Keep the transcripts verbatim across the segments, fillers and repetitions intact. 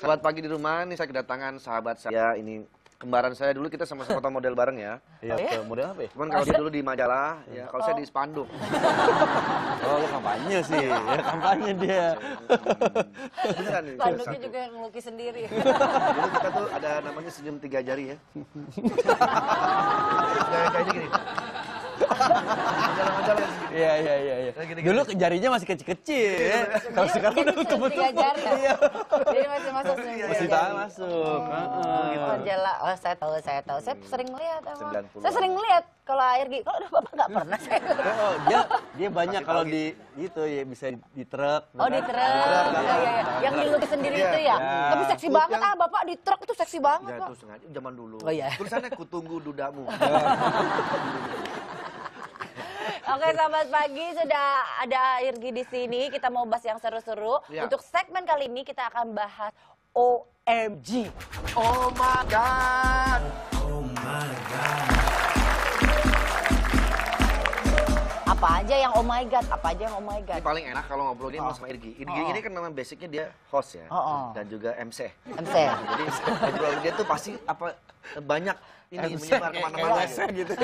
Sahabat pagi di rumah, nih saya kedatangan sahabat saya ini. Kembaran saya dulu kita sama-sama foto model bareng ya. Iya, oh, ya? Model apa ya? Cuman kalau dia dulu di majalah, ya kalau oh. saya di spanduk. Oh, lu kampanye sih. Ya, kampanye dia. Beneran nih. Spanduknya juga ngelukis sendiri. Dulu kita tuh ada namanya senyum tiga jari ya. Kayak gini. Majalah-majalah gitu. Iya, iya, iya. iya. Dulu jarinya masih kecil-kecil ya. Kalau sekarang udah kebetulan. Iya. Jadi masih masuk senyum. Masih tak masuk. Majalah, oh saya tahu, saya tahu. Saya sering lihat emang. sembilan puluh. Saya sering lihat kalau air gitu. Kalau udah Bapak nggak pernah saya. Oh, dia dia banyak kalau di itu ya bisa di truk. Oh, di truk. Iya, iya, iya. Yang dilukis sendiri itu ya. Tapi seksi banget ah Bapak di truk itu seksi banget, Ya Pak. itu sengaja zaman dulu. Oh iya. Tulisannya kutunggu dudamu. Oke, sahabat pagi, sudah ada Irgi di sini. Kita mau bahas yang seru-seru. Ya. Untuk segmen kali ini kita akan bahas O M G. Oh my God. Oh my God. Apa aja yang oh my God? Apa aja yang oh my God? Ini paling enak kalau ngobrolin oh. sama Irgi. Irgi Oh. ini kan memang basicnya dia host ya. Oh, oh. Dan juga M C. M C. Jadi ngobrol dia tuh pasti apa banyak ini M C, menyebar kemana-mana gitu.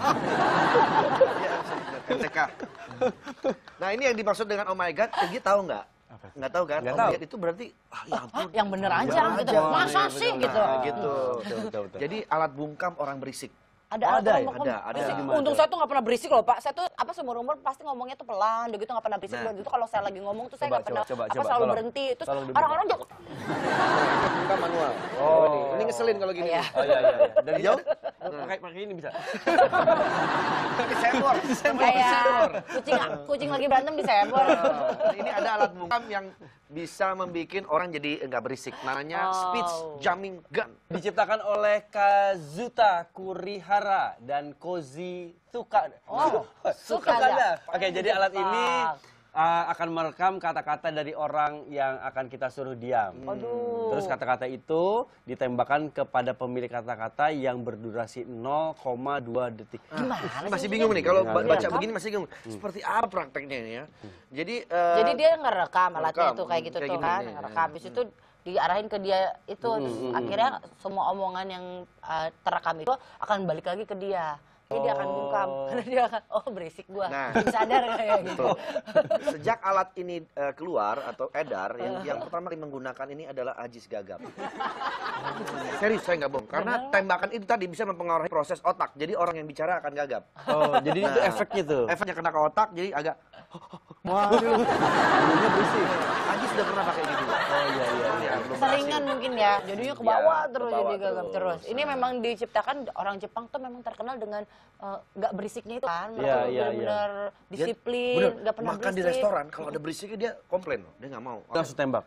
M C K. Nah ini yang dimaksud dengan oh my God, Irgi tahu nggak? Nggak tahu kan? Nggak oh tahu. my God itu berarti, ah ya ampun. Yang bener aja Bener gitu. aja. Masa Iya, sih bener. gitu? Nah, gitu. Betul, betul, betul. Jadi alat bungkam orang berisik. Ada, Oh, ada alat ya? ngomong- Ada, ada. berisik. Gimana? Untung saya tuh nggak pernah berisik loh Pak. Saya tuh apa seumur umur pasti ngomongnya tuh pelan, begitu nggak pernah berisik. Nah. Begitu kalau saya lagi ngomong tuh saya Coba, nggak pernah coba, apa coba, selalu tolong. berhenti. Terus Tolong dibuka. orang-orang juga Bungkam manual. Oh, ini, ini ngeselin kalau gini. Iya. Oh iya iya. iya. Dari Jauh? jauh? Pakai pakai ini bisa. Ini sensor. kayak kucing kucing lagi berantem di sebor. Nah, ini ada alat bungkam yang bisa membuat orang jadi enggak berisik. Namanya Oh. speech jamming gun. Diciptakan oleh Kazuta Kurihara dan Koji Tuka. Oh, Sukada. Oke, jadi alat Jepang. ini uh, akan merekam kata-kata dari orang yang akan kita suruh diam. Aduh. Terus kata-kata itu ditembakkan kepada pemilik kata-kata yang berdurasi nol koma dua detik. Gimana Ini masih sih bingung nih kalau Iya, ba- iya. baca begini masih bingung. Seperti apa prakteknya ini ya? Jadi eh, Jadi dia ngerekam alatnya ngerekam, tuh kayak gitu kayak tuh gini kan, nih. ngerekam. Habis itu diarahin ke dia itu, terus akhirnya semua omongan yang uh, terekam itu akan balik lagi ke dia. Jadi dia akan bungkam, karena dia akan, oh berisik gua, Nah. belum sadar kayak gitu. Betul. Sejak alat ini eh, keluar atau edar, yang, yang pertama kali menggunakan ini adalah Ajis Gagap. Serius, saya nggak bohong. Karena tembakan itu tadi bisa mempengaruhi proses otak. Jadi orang yang bicara akan gagap. Oh, jadi itu Nah, efeknya tuh. Efeknya kena ke otak, jadi agak... Waduh. Bunyinya berisik. Ajis sudah pernah pakai gitu. Oh iya iya. Ya, belum Seringan mungkin ya, jadinya ke bawah Iya, terus ke bawah jadi gagap terus. terus. Ini memang diciptakan orang Jepang tuh memang terkenal dengan eh, nggak berisiknya itu kan. Mereka Iya, tuh iya, benar-benar Dia- disiplin, bener, nggak pernah makan di berisik. restoran, kalau ada berisiknya dia komplain loh. Dia nggak mau. Langsung tembak.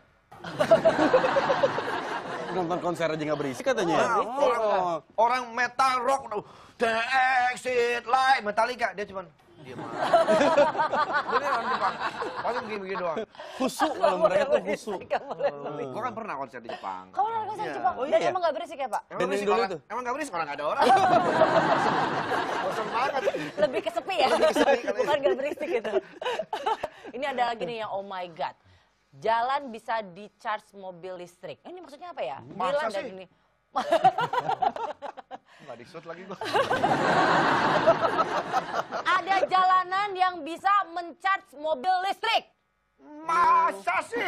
Nonton konser aja nggak berisik katanya. Nah, Oh. orang, orang metal rock, udah, The Exit Live, Metallica, dia cuman diam aja. Beneran Jepang, paling begini-begini doang. Khusyuk kalau mereka tuh khusyuk. Gua kan pernah konser di Jepang. Kamu orang konser Iya. Jepang, Oh, dan iya? emang nggak berisik ya Pak? Emang Band berisik dulu orang, tuh. emang nggak berisik orang nggak ada orang. Bosan banget. Lebih ke sepi ya, kesepi kali. bukan nggak berisik gitu. Ini ada lagi nih yang oh my God. Jalan bisa di-charge mobil listrik. Ini maksudnya apa ya? Masa Jalan dan sih? ini. Nggak di-shoot lagi gua. Ada jalanan yang bisa men-charge mobil listrik. Masa sih?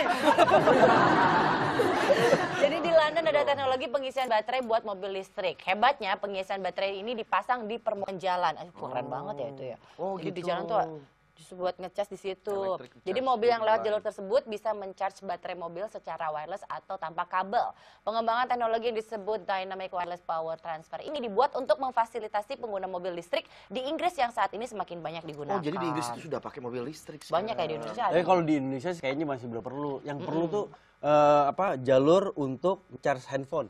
Jadi di London ada teknologi pengisian baterai buat mobil listrik. Hebatnya pengisian baterai ini dipasang di permukaan jalan. Eh, keren banget ya itu ya. Oh, Jadi di gitu. jalan tuh justru buat ngecas di situ. Electric Jadi charge mobil yang di lewat jalan. jalur tersebut bisa men-charge baterai mobil secara wireless atau tanpa kabel. Pengembangan teknologi yang disebut Dynamic Wireless Power Transfer ini dibuat untuk memfasilitasi pengguna mobil listrik di Inggris yang saat ini semakin banyak digunakan. Oh, jadi di Inggris itu sudah pakai mobil listrik banyak kayak di Indonesia. ada. Tapi kalau di Indonesia sih kayaknya masih belum perlu. Yang perlu tuh eh, apa jalur untuk charge handphone.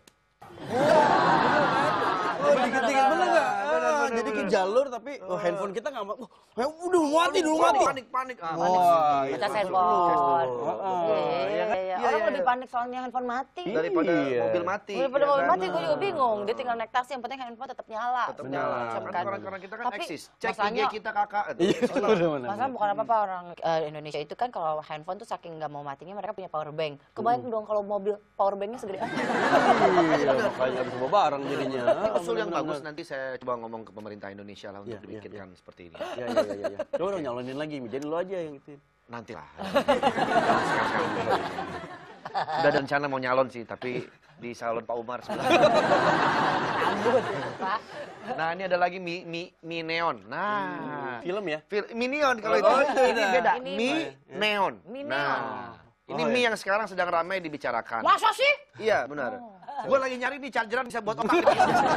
Oh, dikit-dikit bener nggak? Ah, jadi ke jalur tapi oh, handphone kita nggak mau. Oh, udah mati dulu mati. Panik, panik. Ah, Wah, panik. Kita itu handphone. perlu. Iya, Heeh. iya, iya, iya. Iya Iya, Orang iya, lebih iya. panik soalnya handphone mati. Daripada Iya. mobil mati. Daripada ya mobil kan? mati, gue juga bingung. Dia tinggal naik taksi, yang penting handphone tetap nyala. Tetap Segala nyala. macam Kan kan. orang-orang kita kan Tapi eksis. Cek I G masalahnya- kita kakak. Iya, benar-benar. Masalah bukan apa-apa orang eh, Indonesia itu kan kalau handphone tuh saking nggak mau matinya mereka punya power bank. Kebayang dong kalau mobil power banknya segede apa? Iya, makanya nggak bisa bawa barang jadinya. Ini usul yang Benar-benar. bagus, nanti saya coba ngomong ke pemerintah Indonesia lah untuk Iya, iya, dibikinkan seperti ini. Iya, iya, iya, iya. Coba dong nyalonin lagi, jadi lu aja yang itu. Nanti lah. Udah ada rencana mau nyalon sih, tapi di salon Pak Umar sebenarnya. Rambut, Pak. Nah, ini ada lagi mie, mie, mie neon. Nah, Film ya? fil- Minion kalau itu. Oh, ini beda. beda. Ini Mie neon. Mie Nah, neon. ini Oh, mie iya. yang sekarang sedang ramai dibicarakan. Masa sih? Iya, benar. Gue lagi nyari nih chargeran bisa buat otak.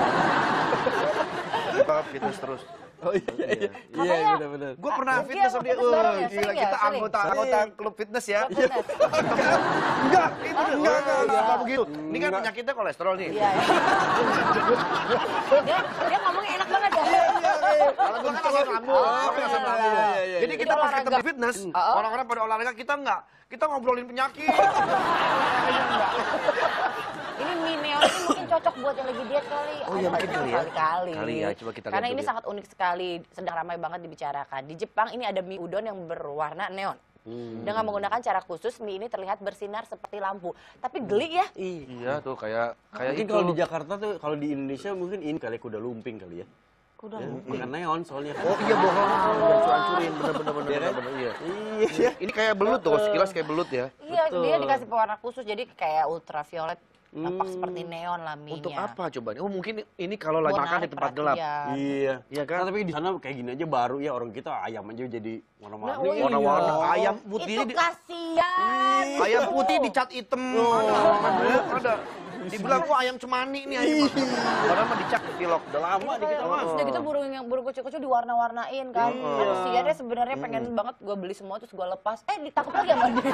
Kita fitness terus. Oh iya, iya. Iya, Katanya- benar-benar. Gue pernah Iya, fitness sama dia. fitness bareng Wah, ya? gila, Sering ya? kita Sering? anggota Sering. anggota klub fitness ya. Fitness. Enggak, itu enggak, enggak, enggak, enggak begitu. Ini kan Enggak. penyakitnya kolesterol nih. Iya, iya. dia, dia ngomongnya enak banget ya. Kalau gue kan asam lambung, gua kan asam lambung. iya, iya, iya. Jadi kita Jadi pas olahraga. ketemu fitness, Oh. orang-orang pada olahraga kita enggak. Kita ngobrolin penyakit. Ini mie neon ini mungkin cocok buat yang lagi diet kali. Oh iya, Ada mungkin kali ya. Kali-kali. Kali ya, coba kita lihat Karena dulu ini ya. sangat unik sekali, sedang ramai banget dibicarakan. Di Jepang ini ada mie udon yang berwarna neon. Hmm. Dengan menggunakan cara khusus, mie ini terlihat bersinar seperti lampu. Tapi geli ya. Iya tuh kayak kayak Mungkin itu. kalau di Jakarta tuh, kalau di Indonesia mungkin ini kali kuda lumping kali ya. Udah Ya, lupa. makan neon soalnya. Oh iya bohong, hancur-hancurin bener-bener bener Iya kan? bener iya. Iya. Ini kayak belut tuh, sekilas kayak belut ya. Iya, Betul. dia dikasih pewarna khusus jadi kayak ultraviolet. Tampak Hmm. seperti neon lah mie-nya. Untuk apa coba? Oh mungkin ini kalau lagi Buat makan di narik tempat gelap. perhatian. Iya. Iya kan? Nah, tapi di sana kayak gini aja baru ya, orang kita ayam aja jadi warna-warni. Nah, oh iya. Warna-warna ayam Itu putihnya di, kasihan. ayam putih dicat hitam. Ada, ada. Dibilang wah ayam cemani nih ayam. Padahal mah dicat pilok. Udah lama di kita mah. Sudah gitu burung yang burung kucing-kucing diwarna-warnain kan. Iya. Kasihan dia sebenarnya pengen banget gue beli semua terus gue lepas. Eh ditangkap lagi sama dia.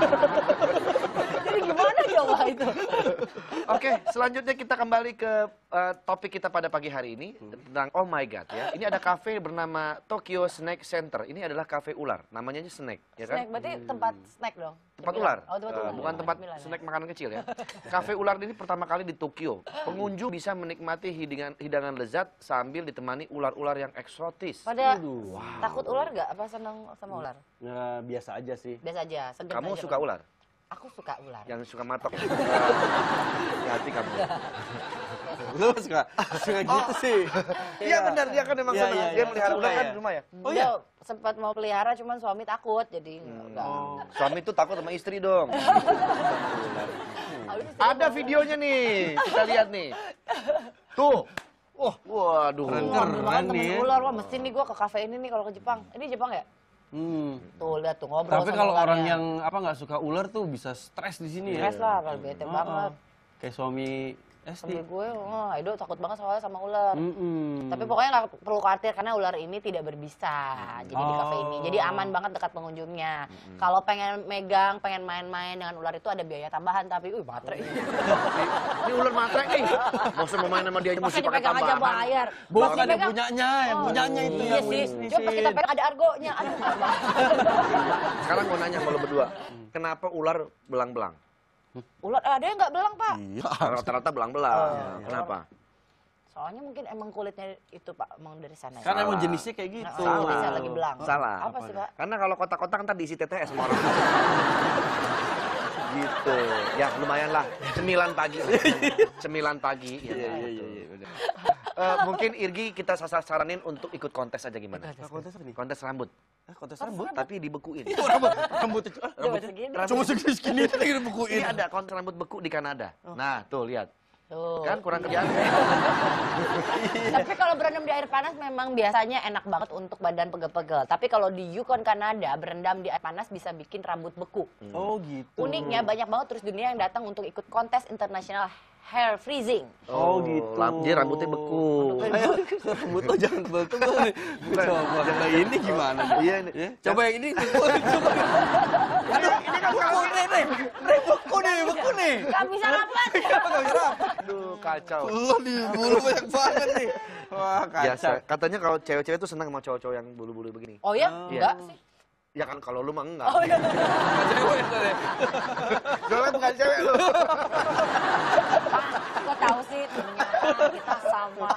Jadi gimana coba itu? Oke, selanjutnya kita kembali ke eh, topik kita pada pagi hari ini tentang oh my god ya. Ini ada kafe bernama Tokyo Snack Center. Ini adalah kafe ular. Namanya aja snack, ya kan? Snack berarti tempat snack dong. Tempat Cemilan. ular, Oh, tempat Eh, ular. bukan tempat Cemilan, ya. snack makanan kecil ya. Kafe ular ini pertama kali di Tokyo. Pengunjung bisa menikmati hidangan hidangan lezat sambil ditemani ular-ular yang eksotis. Pada Aduh. takut ular gak? Apa senang sama ular? Ya, biasa aja sih. Biasa aja. sedang Kamu aja, suka Bang. ular? Aku suka ular. Yang suka matok. Hati kamu. Lu suka suka gitu sih. Iya benar, dia kan memang Iya, senang. iya, Dia iya. melihara Suka ular kan ya? di rumah ya. Oh, Dia iya? sempat mau pelihara cuman suami takut jadi enggak. Oh. Suami tuh takut sama istri dong. Habis istri Ada mau- videonya nih, kita lihat nih. Tuh. Wah, waduh. Keren, Wah, ambil makan Keren temen nih ya. ular, wah mesti nih gua ke kafe ini nih kalau ke Jepang. Ini Jepang ya? Hmm. Tuh lihat tuh ngobrol Tapi sama kalau orang ularnya. yang apa nggak suka ular tuh bisa stres di sini ya. Stres lah, kalau bete Oh, banget. oh. Kayak suami Sampai Esti. gue, oh, Edo takut banget soalnya sama ular. Mm-mm. Tapi pokoknya nggak perlu khawatir karena ular ini tidak berbisa. Jadi di kafe ini, jadi Oh. aman banget dekat pengunjungnya. Kalau pengen megang, pengen main-main dengan ular itu ada biaya tambahan. Tapi, wih matre. Ini ular matre nih. Mau mau main sama dia aja mesti Masa pakai dipegang aja tambahan. bayar. Bukan Pas yang dipegang- punyanya, yang Oh, punyanya itu iya yang sih. bisnisin. Coba kita pegang ada argonya. Aduh, nggak mau. Sekarang gue nanya sama lo berdua. Kenapa ular belang-belang? Ular ada yang nggak belang pak? Iya. Rata-rata belang-belang. Oh. Kenapa? Soalnya mungkin emang kulitnya itu pak, emang dari sana. Kan ya. emang Salah. jenisnya kayak gitu. Nah, oh, bisa lagi belang. Salah. Apa sih pak? Karena kalau kotak-kotak ntar diisi T T S sama orang. Gitu. Ya lumayan lah. Cemilan pagi. Cemilan pagi. Ya, Iya, iya, gitu. iya, iya, bener. Eh, mungkin Irgi kita sasar saranin untuk ikut kontes aja gimana? Ah, kontes apa nih? Kontes rambut. Ah, kontes rambut. Tapi dibekuin. Rambut, rambutnya. ah, Coba rambutnya. segini. Cuma segini-segini itu lagi dibukuin. Ini ada kontes rambut beku di Kanada. Nah, tuh lihat. Tuh. Kan kurang kerjaan. Tapi kalau berendam di air panas memang biasanya enak banget untuk badan pegel-pegel. Tapi kalau di Yukon, Kanada, berendam di air panas bisa bikin rambut beku. Oh gitu. Uniknya banyak banget terus dunia yang datang untuk ikut kontes internasional hair freezing. Oh, gitu. lam- Dia rambutnya beku. Ayo, rambut lo jangan tebel-tebel nih. Coba kalau ini gimana? nih? Iya, nih. Ya, coba yang ini beku. Coba. Aduh, ini kan beku nih, nih. Nih, beku nih, beku nih. Gak bisa rapat. Nggak bisa. Aduh, kacau. Lo di bulu banyak banget nih. Wah, Biasa. kacau. Katanya kalau cewek-cewek tuh senang sama cowok-cowok yang bulu-bulu begini. Oh ya? Oh. Enggak sih. Ya kan kalau lu mah enggak. Oh iya. Cewek soalnya. Soalnya bukan cewek lu. Kok tahu sih ternyata kita sama.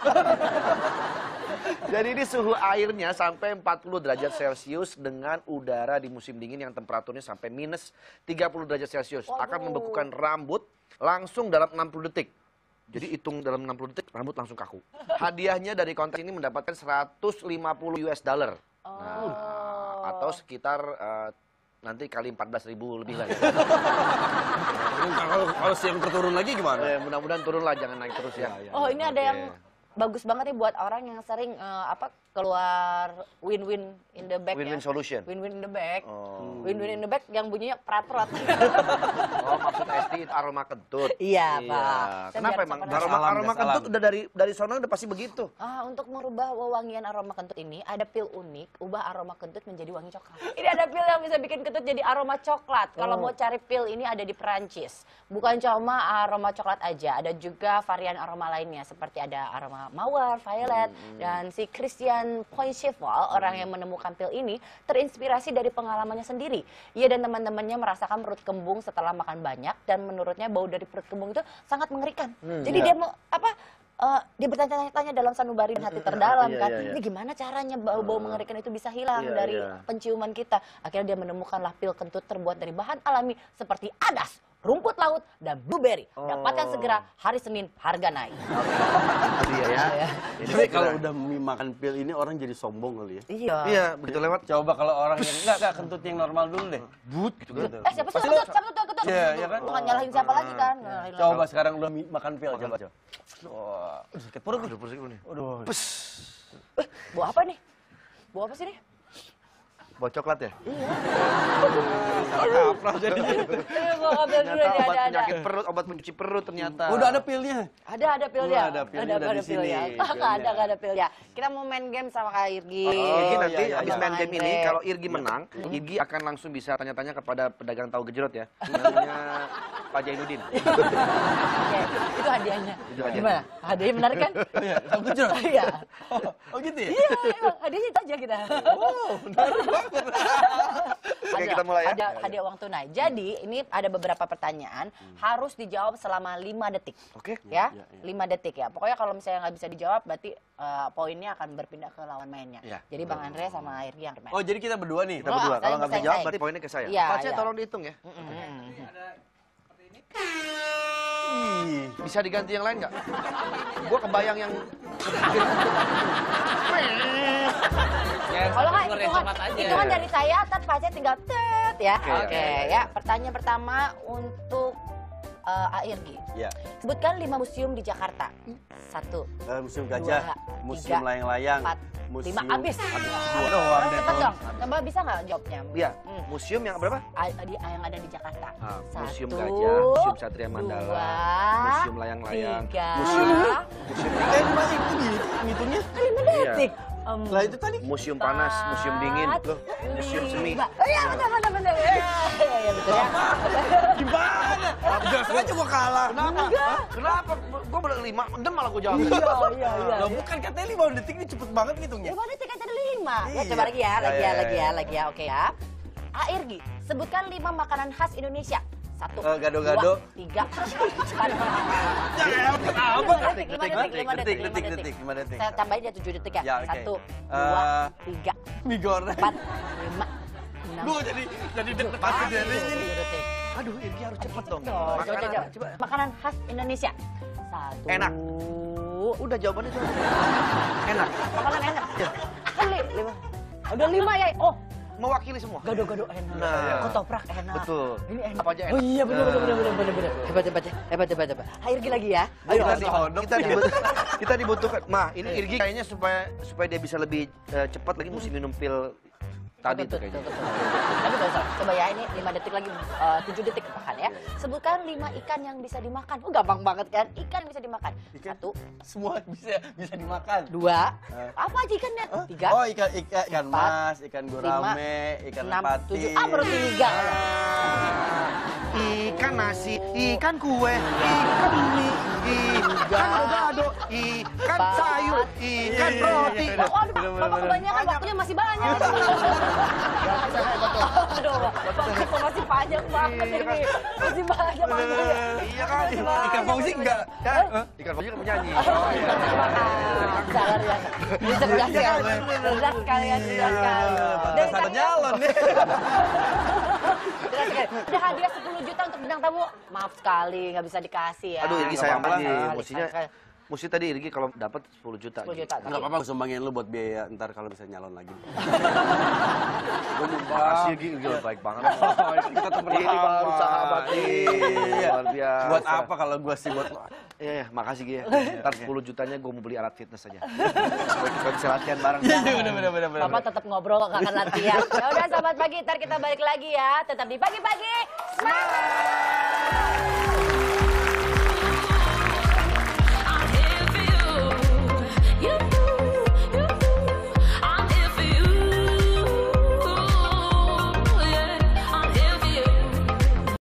Jadi ini suhu airnya sampai empat puluh derajat Celcius dengan udara di musim dingin yang temperaturnya sampai minus tiga puluh derajat Celcius. Akan Waduh. membekukan rambut langsung dalam enam puluh detik. Jadi hitung dalam enam puluh detik rambut langsung kaku. Hadiahnya dari kontes ini mendapatkan seratus lima puluh US dollar. Oh. Nah, atau sekitar eh, nanti kali empat belas ribu lebih lah ya. Kalau kalau siang terturun lagi gimana? Eh, mudah-mudahan turun lah, jangan naik terus ya. Oh, ini ada Oke. yang bagus banget nih buat orang yang sering eh, apa keluar win-win in the back Win-win ya. solution. Win-win in the back. Oh. Win-win in the back yang bunyinya prat-prat. Oh, maksud S T itu aroma kentut. Iya, Pak. Saya Kenapa biar emang cepat aroma alam, aroma gas kentut alam. udah dari dari sono udah pasti begitu. Ah, untuk merubah wewangian aroma kentut ini ada pil unik, ubah aroma kentut menjadi wangi coklat. Ini ada pil yang bisa bikin kentut jadi aroma coklat. Kalau Oh. mau cari pil ini ada di Perancis. Bukan cuma aroma coklat aja, ada juga varian aroma lainnya seperti ada aroma mawar, violet, dan si Christian Poincheval, orang yang menemukan pil ini terinspirasi dari pengalamannya sendiri. Ia dan teman-temannya merasakan perut kembung setelah makan banyak dan menurutnya bau dari perut kembung itu sangat mengerikan. Jadi dia mau apa? eh, dia bertanya-tanya dalam sanubari dan hati terdalam Iya, kan, iya, iya. ini gimana caranya bau-bau mengerikan itu bisa hilang Iya, dari iya. penciuman kita. Akhirnya dia menemukanlah pil kentut terbuat dari bahan alami seperti adas, rumput laut, dan blueberry. Dapatkan Oh. segera hari Senin, harga naik. Iya ya. Jadi kalau udah makan pil ini orang jadi sombong kali ya. Iya. Iya, begitu lewat. Coba kalau orang yang enggak enggak kentut yang normal dulu deh. But gitu kan. Eh siapa sih kentut? Siapa kentut? Kentut? Iya, iya kan? Bukan nyalahin siapa lagi kan? Nyalahin lagi. Coba sekarang lu mi- makan pil coba coba. Wah, aduh, sakit perut nih. Aduh, pusing nih. Aduh. Eh, bau apa nih? Bau apa sih nih? Bau coklat ya? Kaprah jadinya. Eh, gua ambil dulu Ternyata nih, obat ada, ada. penyakit perut, obat pencuci perut ternyata. Udah ada pilnya. Ada, ada pilnya. Wah, ada pilnya, udah di sini pilnya. pilnya. Nggak ada, nggak ada pilnya. Kita mau main game sama Kak Irgi. Oh, Irgi Oh, nanti iya, iya, habis iya. main game ini, Andre. kalau Irgi menang, Irgi akan langsung bisa tanya-tanya kepada pedagang tahu gejrot ya. Namanya Pak Jainuddin. Oke, itu hadiahnya. Itu hadiahnya. Gimana? Hadiahnya benar kan? Iya, tahu gejrot. Iya. Oh, oh gitu ya? Iya, emang hadiahnya itu aja kita. Oh, benar banget. Oke, Ada- kita mulai ya. Ada hadiah uang tunai. Jadi, ini ada beberapa pertanyaan harus dijawab selama lima detik. Oke. Ya, Iya, iya. lima detik ya. Pokoknya kalau misalnya nggak bisa dijawab, berarti eh, poinnya akan berpindah ke lawan mainnya. Iya. Jadi Bang Andre sama Irgi yang bermain. Oh, jadi kita berdua nih. Kita Oh, berdua. saya Kalau nggak bisa bersaing, jawab, saya. berarti poinnya ke saya. Iya, Pak Cek, iya. tolong dihitung ya. Mm-mm. Ih. Bisa diganti yang lain nggak? Gua kebayang yang Kalau nggak hitungan, hitungan dari saya, ntar Pak Cek tinggal tet ya. Oke, Oke, oke, oke. ya. Pertanyaan pertama untuk eh, A Irgi. Ya. Sebutkan lima museum di Jakarta. Satu, Eh, museum gajah, Dua, museum tiga, layang-layang, empat, museum lima. Habis. Dua doang deh. Cepet Ton. dong. Coba bisa nggak jawabnya? Iya, Hmm. museum yang berapa? A- di- yang ada di Jakarta. Ah, Satu, Museum Gajah, Museum Satria Mandala, dua, Museum Layang-Layang, tiga, Museum Museum eh, masih itu gitu ngitungnya. lima Iya. detik. Em, Lah itu tadi. Museum Panas, Museum Dingin, empat, loh, Museum Semi. lima. Oh iya, benar, benar, benar. Iya, iya, iya, betul ya. Gimana? Jelas aja gua kalah. Kenapa? Hah? Kenapa? Gua bilang lima, endem malah gua jawab. Iya, iya, iya. Lah bukan katanya lima detik ini cepet banget ngitungnya. Lima detik aja ada lima. Ya, Iya. coba lagi ya, lagi ya, Ya, ya, lagi ya, ya. lagi ya. Oke ya. A Irgi, sebutkan lima makanan khas Indonesia. Satu, Eh, gado-gado. dua, tiga, empat, Ya, apa? lima detik, lima detik, lima detik, detik, lima detik, detik. detik, lima detik. Saya tambahin ya tujuh detik ya. Ya, oke. Satu, Eh, dua, tiga, Mie goreng. empat, lima, enam, Gua jadi jadi deg-degan sendiri ini. tujuh detik. Aduh, Irgi harus cepet dong. Tuh, coba, Makanan, coba, coba. Makanan khas Indonesia. Satu. Enak. Udah jawabannya tuh. Enak. Makanan enak. Kan li, lima. Udah lima ya. Oh, Mewakili semua. gado-gado enak. Nah. Ketoprak enak. Betul. Ini enak. Apa aja enak. Oh iya benar Nah. benar benar benar benar benar. Hebat hebat ya. Hebat hebat hebat. Ayo Irgi lagi ya. Ayo. kita, Ayo, di- hodok. kita, dibut- kita dibutuhkan. Ma, ini Irgi kayaknya supaya supaya dia bisa lebih eh, cepat lagi mesti minum pil tadi tuh kayaknya. Betul, betul, betul. Tapi nggak usah. Coba ya ini lima detik lagi, eh, tujuh detik bahkan ya. Sebutkan lima ikan yang bisa dimakan. Oh gampang banget kan? Ikan yang bisa dimakan. Ikan? Satu, Semua bisa bisa dimakan. dua, Eh. apa aja ikannya? Tiga, Oh, ikan ikan ikan empat, mas, ikan gurame, ikan enam, pati. tujuh. Ah baru tiga. Ikan nasi, ikan kue, ikan mie, ikan gado-gado, ikan sayur, ikan roti. Waduh, Bapak kebanyakan, waktunya masih banyak. Aduh, Bapak masih panjang banget ini. Masih banyak waktunya. Iya kan? Ikan Fauzi enggak? Ikan Fauzi kan penyanyi. Sangat biasa. Cerdas ya. Cerdas kalian, cerdas kalian. Pantas ada nyalon nih. Cerdas sekali. Ada hadiah sepuluh juta untuk bintang tamu. Maaf sekali, nggak bisa dikasih ya. Aduh, Irgi Nggak sayang apa-apa. banget. Sekali, Mestinya, sekali. mesti tadi Irgi kalau dapat sepuluh juta. sepuluh gitu. juta. Enggak apa-apa, gue sumbangin lu buat biaya ntar kalau bisa nyalon lagi. Gue Makasih Irgi, Irgi baik banget. Kita temen Ini baru sahabat nih. Iya. Luar biasa. Buat apa kalau gue sih buat lo? Iya, iya, makasih Gi ya. Ntar sepuluh jutanya gue mau beli alat fitness aja. Supaya kita bisa latihan bareng. Bener bener bener bener. Bapak tetap ngobrol, nggak akan latihan. Ya udah, sahabat pagi, ntar kita balik lagi ya. Tetap di pagi-pagi. Semangat!